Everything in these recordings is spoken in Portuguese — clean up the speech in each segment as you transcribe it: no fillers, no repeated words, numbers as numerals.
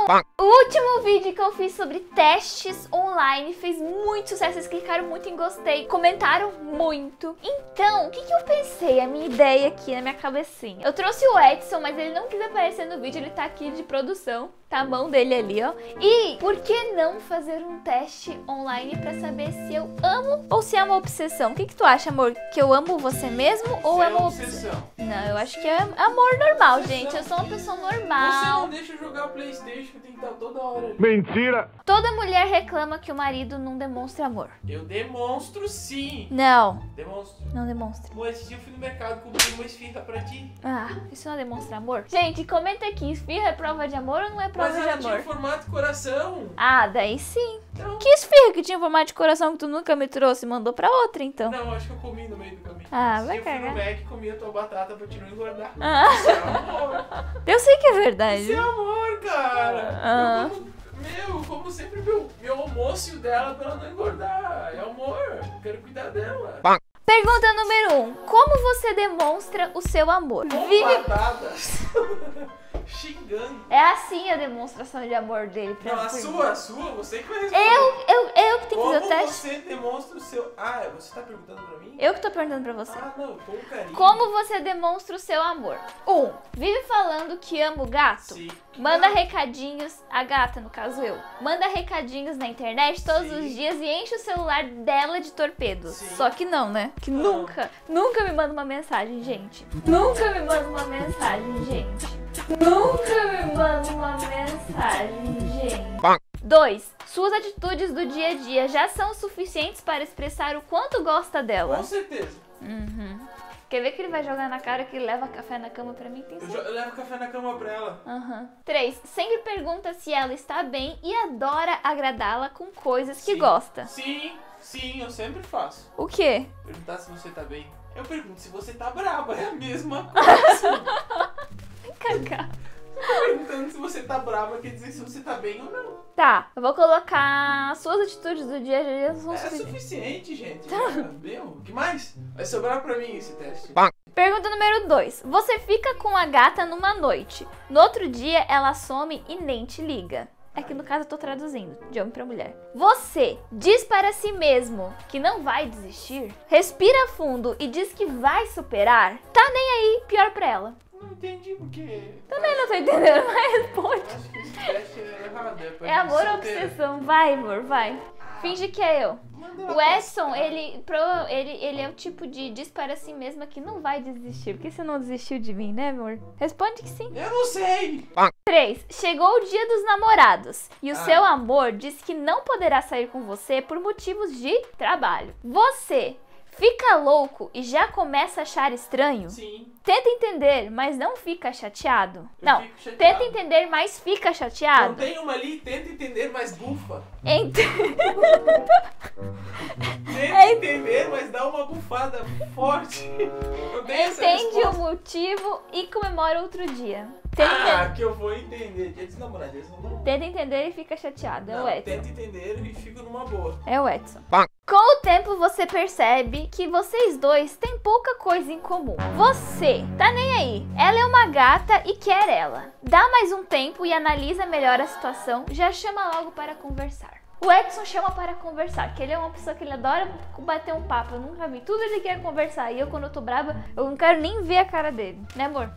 O último vídeo que eu fiz sobre testes online fez muito sucesso, vocês clicaram muito em gostei, comentaram muito. Então, o que eu pensei, a minha ideia aqui na minha cabecinha? Eu trouxe o Edson, mas ele não quis aparecer no vídeo, ele tá aqui de produção, tá a mão dele ali, ó. E por que não fazer um teste online pra saber se eu amo ou se é uma obsessão? O que tu acha, amor? Que eu amo você mesmo ou é uma obsessão? Não, eu acho que é amor normal, gente. Eu sou uma pessoa normal. Você não deixa eu jogar PlayStation, que tem que estar toda hora ali. Mentira! Toda mulher reclama que o marido não demonstra amor. Eu demonstro sim. Não, Demonstro. não demonstra. Amor, esse dia eu fui no mercado comprar uma esfirra pra ti. Ah, isso não demonstra amor? Gente, comenta aqui, esfirra é prova de amor ou não é prova Mas de ela tinha amor? formato de coração. Ah, daí sim. Então, Que esfirra que tinha formato de coração que tu nunca me trouxe e mandou pra outra, então? não, acho que eu comi no meio do caminho. Ah, Esse vai dia eu fui no cagar. Mac e comi a tua batata pra te não engordar. Ah, Isso é amor. eu sei que é verdade. Isso é amor, cara. Ah. Eu como sempre meu almoço dela pra ela não engordar. É amor. Eu quero cuidar dela. Pergunta número 1. Como você demonstra o seu amor? Vive... Batatas. Xingando. É assim a demonstração de amor dele pra Não, a por sua, você que vai responder. Eu que tenho que fazer o Como teste? você demonstra o seu... Ah, você tá perguntando pra mim? Eu que tô perguntando pra você. Ah, não, com carinho. Como você demonstra o seu amor? 1. Vive falando que ama o gato? Sim. Manda recadinhos, a gata, no caso eu, manda recadinhos na internet todos Sim. os dias e enche o celular dela de torpedos. Sim. Só que não, né? Que Não. nunca me manda uma mensagem, gente. Nunca me manda uma mensagem, gente. Nunca me manda uma mensagem, gente. 2. Suas atitudes do dia a dia já são suficientes para expressar o quanto gosta dela? Com certeza. Quer ver que ele vai jogar na cara que ele leva café na cama pra mim? Tem Eu levo café na cama pra ela. 3. Sempre pergunta se ela está bem e adora agradá-la com coisas que Sim. gosta. Sim, eu sempre faço. O quê? Perguntar se você tá bem. Eu pergunto se você tá brava, é a mesma coisa. Cacá. Perguntando se você tá brava quer dizer se você tá bem ou não. Tá, eu vou colocar suas atitudes do dia a dia são É suficientes. suficiente, gente. Meu, o que mais? Vai sobrar pra mim esse teste. Pergunta número 2. Você fica com a gata numa noite. No outro dia, ela some e nem te liga. Aqui no caso eu tô traduzindo, de homem pra mulher. Você diz para si mesmo que não vai desistir? Respira fundo e diz que vai superar? Tá nem aí, pior pra ela. Não entendi porque... Também não tô entendendo, mas responde. Acho que esse teste é errado. pra É gente amor ou solteira. obsessão? Vai, amor, vai. Finge que é eu. Manda ela O Edson, passar. ele é o tipo de diz para si mesma que não vai desistir. Por que você não desistiu de mim, né, amor? Responde que sim. Eu não sei. 3. Chegou o dia dos namorados e o Ah. seu amor diz que não poderá sair com você por motivos de trabalho. Você fica louco e já começa a achar estranho? Sim. Tenta entender, mas não fica chateado? Eu Não, fico chateado. tenta entender, mas fica Não chateado? tem uma ali, tenta entender, mas bufa. Ent- Tenta entender, mas dá uma bufada forte. Não tem essa Entende o resposta. motivo e comemora outro dia. Tenta, Ah, que eu vou entender. Dia dos namorados, não. tenta entender e fica chateado. É o Não, Edson. tenta entender e fico numa boa. É o Edson. Com o tempo você percebe que vocês dois têm pouca coisa em comum. Você tá nem aí. Ela é uma gata e quer ela. Dá mais um tempo e analisa melhor a situação. Já chama logo para conversar. O Edson chama para conversar, que ele é uma pessoa que ele adora bater um papo. Eu nunca vi. Tudo ele quer conversar. E eu, quando eu tô brava, eu não quero nem ver a cara dele. Né, amor?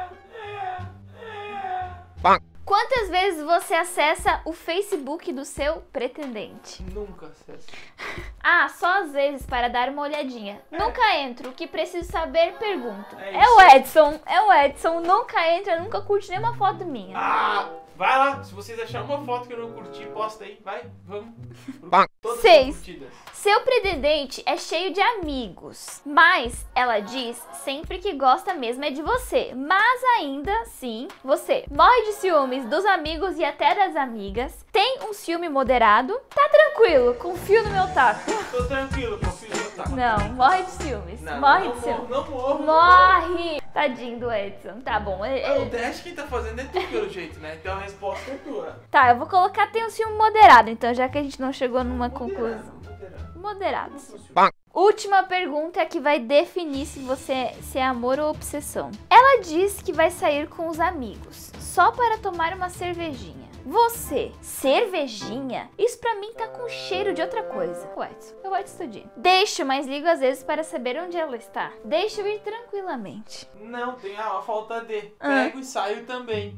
Quantas vezes você acessa o Facebook do seu pretendente? Nunca acesso. Ah, só às vezes para dar uma olhadinha. Nunca entro, o que preciso saber, pergunto. É É o isso. Edson, nunca entra, nunca curte nenhuma foto minha. Ah, vai lá. Se vocês acharem uma foto que eu não curti, posta aí. Vai, vamos. Todas 6. curtidas. Seu pretendente é cheio de amigos, mas ela diz sempre que gosta mesmo é de você. Mas ainda assim, você morre de ciúmes dos amigos e até das amigas, tem um ciúme moderado, tá tranquilo, confio no meu taco. Tô tranquilo, confio no meu taco. Não, morre de ciúmes, Não, morre não de ciúmes. morro, não morro. Morre! Tadinho do Edson. Tá bom, O ele... teste quem tá fazendo é tu pelo jeito, né? Então a resposta é tua. Tá, eu vou colocar tem um ciúme moderado, então já que a gente não chegou numa conclusão. Moderado. Moderados. Última pergunta que vai definir se é amor ou obsessão. Ela diz que vai sair com os amigos, só para tomar uma cervejinha. Você, cervejinha? Isso pra mim tá com cheiro de outra coisa. O Edson tudinho. Deixo, mas ligo às vezes para saber onde ela está. Deixo ir tranquilamente. Não, tem a falta de. Pego e saio também.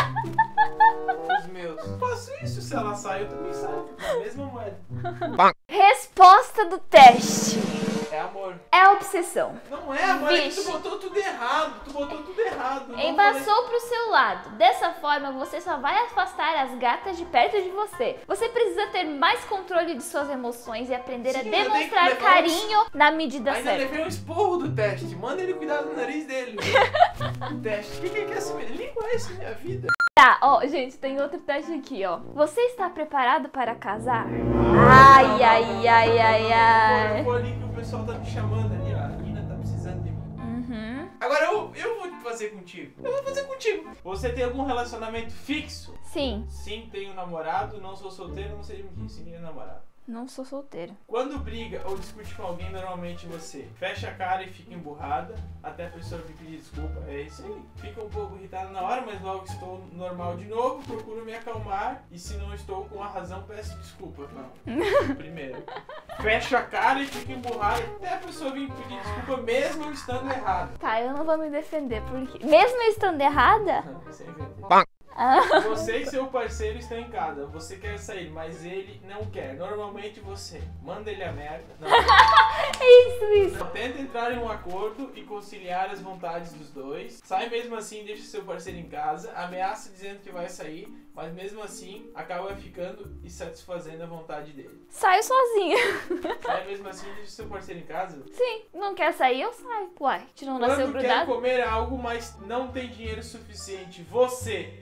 Os meus. Faço isso, se ela sai, eu também saio. A mesma moeda. Resposta do teste. É amor. É obsessão. Não é, amor, é que Vixe. tu botou tudo errado. Tu botou tudo errado. Não Embaçou pro seu lado. Dessa forma, você só vai afastar as gatas de perto de você. Você precisa ter mais controle de suas emoções e aprender a Sim, eu tenho que demonstrar levar carinho na medida Ainda certa. levei um esporro do teste. Manda ele cuidar do nariz dele. O teste. O que ele quer saber? Língua é essa, minha vida. Tá, ó, gente, tem outro teste aqui, ó. Você está preparado para casar? Ai, ai, ai, ai, ai. Eu vou ali que o pessoal tá me chamando ali, ó. A Nina tá precisando de mim. Uhum. Agora eu vou fazer contigo. Eu vou fazer contigo. Você tem algum relacionamento fixo? Sim, Sim, tenho namorado, não sou solteiro, não sei o que. Sim, tenho namorado. não sou solteira. Quando briga ou discute com alguém, normalmente você fecha a cara e fica emburrada, até a pessoa vir pedir desculpa. É isso aí. Fica um pouco irritada na hora, mas logo estou normal de novo, procuro me acalmar e se não estou com a razão, peço desculpa. Não. Primeiro. Fecha a cara e fica emburrada, até a pessoa vir pedir desculpa mesmo eu estando errado. Tá, eu não vou me defender, porque mesmo eu estando errada... Você inventa. Ah, Você e seu parceiro estão em casa, você quer sair, mas ele não quer. Normalmente você manda ele a merda. Não. isso. Não, tenta entrar em um acordo e conciliar as vontades dos dois. Sai mesmo assim, deixa seu parceiro em casa, ameaça dizendo que vai sair, mas mesmo assim acaba ficando e satisfazendo a vontade dele. Saio sozinha. Sai mesmo assim, deixa seu parceiro em casa. Sim, não quer sair, eu saio. Uai, a gente não nasceu Quando quer grudado? comer algo, mas não tem dinheiro suficiente, você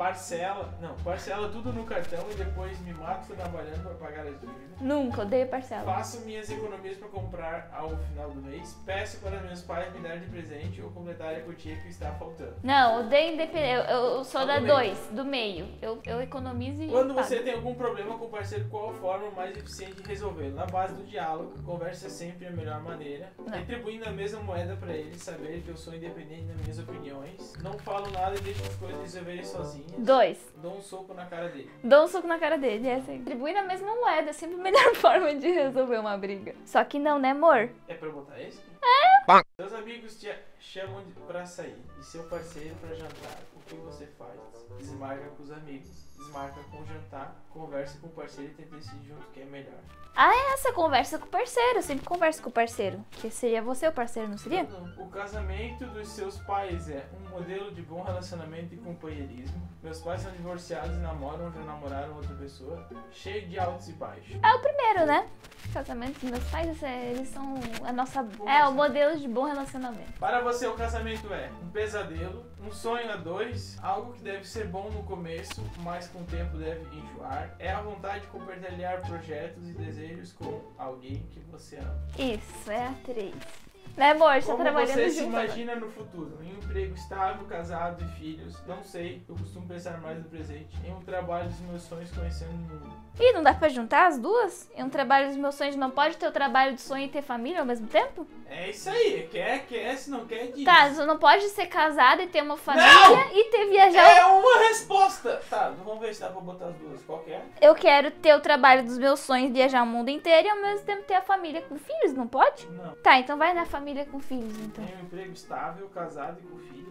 parcela tudo no cartão e depois me mato trabalhando para pagar as dívidas. Nunca, odeio parcela. Faço minhas economias para comprar ao final do mês. Peço para meus pais me dar de presente ou completar a quantia que está faltando. Não, odeio independente. Eu sou Só da do meio. 2, do meio. Eu economizo e Quando pago. você tem algum problema com o parceiro, qual a forma mais eficiente de resolvê-lo? Na base do diálogo, conversa é sempre a melhor maneira. Não. Retribuindo a mesma moeda para ele, saber que eu sou independente das minhas opiniões. Não falo nada e deixo as coisas resolverem sozinhas. 2. Dou um soco na cara dele. Dou um soco na cara dele, é assim. Distribui na mesma moeda, é sempre a melhor forma de resolver uma briga. Só que não, né, amor? É pra eu botar esse? Seus amigos te chamam pra sair e seu parceiro pra jantar. O que você faz? Desmarca com os amigos, desmarca com o jantar, conversa com o parceiro e tenta decidir junto o que é melhor. Ah, é essa conversa com o parceiro. Eu sempre converso com o parceiro. Que seria você o parceiro, não seria? Não. O casamento dos seus pais é um modelo de bom relacionamento e companheirismo. Meus pais são divorciados e namoram, já namoraram outra pessoa. Cheio de altos e baixos. É o primeiro, né? Casamento dos meus pais, eles são a nossa... É, o modelo de bom relacionamento. Para você, o casamento é um pesadelo, um sonho a dois, algo que deve ser bom no começo, mas com o tempo deve enjoar. É a vontade de compartilhar projetos e desejos com alguém que você ama. Isso, é a 3. Né, amor? Você tá Como trabalhando você se junto agora. imagina no futuro? Em um emprego estável, casado e filhos? Não sei, eu costumo pensar mais no presente. Em um trabalho dos meus sonhos, conhecendo o mundo. Ih, não dá pra juntar as duas? Em um trabalho dos meus sonhos, não pode ter o trabalho do sonho e ter família ao mesmo tempo? É isso aí, quer, se não quer, diz. Tá, você não pode ser casada e ter uma família Não! e ter viajado. É uma resposta! Tá, vamos ver se dá pra botar as duas. Qual que é? Eu quero ter o trabalho dos meus sonhos, viajar o mundo inteiro e ao mesmo tempo ter a família com filhos, não pode? Não. Tá, então vai na família com filhos, então. Em um emprego estável, casado e com filhos.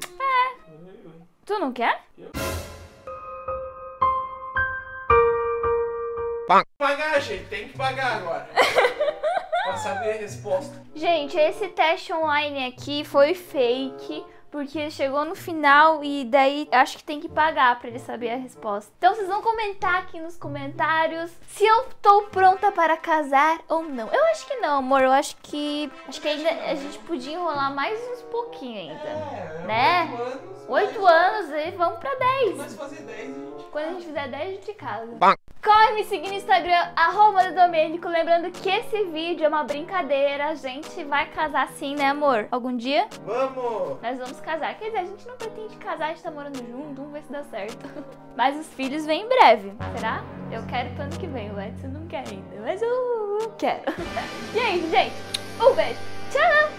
Tu não quer? Pagar, gente, tem que pagar agora. Pra saber a resposta. Gente, esse teste online aqui foi fake, porque chegou no final e daí acho que tem que pagar pra ele saber a resposta. Então vocês vão comentar aqui nos comentários se eu tô pronta para casar ou não. Eu acho que não, amor. Eu acho que ainda a gente podia enrolar mais uns pouquinho ainda. Né? 8 anos e vamos pra 10. Mas fazer 10 a gente... Quando a gente fizer 10, a gente casa. Corre me seguir no Instagram, @Domênico. Lembrando que esse vídeo é uma brincadeira. A gente vai casar sim, né, amor? Algum dia? Vamos! Nós vamos casar. Quer dizer, a gente não pretende casar, a gente tá morando junto. Vamos ver se dá certo. Mas os filhos vêm em breve. Será? Eu quero pro ano que vem. O Edson não quer ainda, mas eu quero. E aí, gente? Um beijo. Tchau!